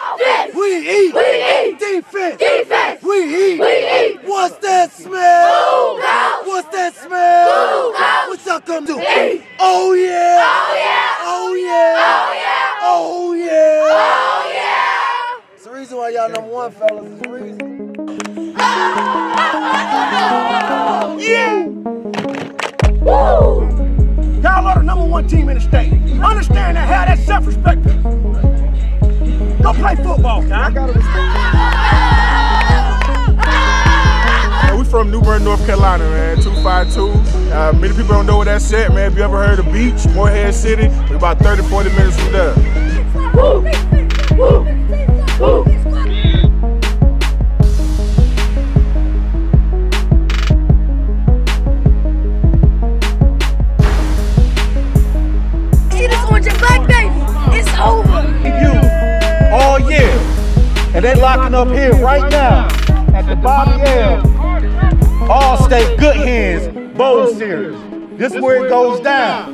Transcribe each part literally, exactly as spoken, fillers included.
Offense. We eat. We eat. Defense. Defense. We eat. We eat. What's that smell? Boom house. What's that smell? Boom house. What y'all come do? Eat. Oh yeah. Oh yeah. Oh yeah. Oh yeah. Oh yeah. Oh yeah. It's the reason why y'all number one, fellas. It's the reason. Yeah! Woo! Y'all are the number one team in the state. Understand that, have that self-respect. Go play football, guys. We from New Bern, North Carolina, man. two five two. Uh, many people don't know where that's at, man. If you ever heard of the beach, Morehead City, we're about thirty, forty minutes from there. Woo! Woo! Woo! All year. And they locking up here right now at the Bobby L. Allstate Good Hands Bowl Series. This is where it goes down.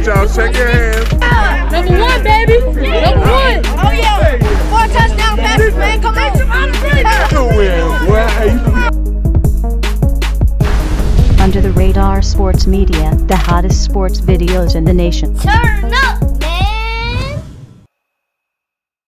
y'all. Shake your hands. Number one, baby. Number one. Oh, yeah. Four touchdown passes, man. Come on. You win. Well, hey, Under the Radar Sports Media, the hottest sports videos in the nation. Turn up.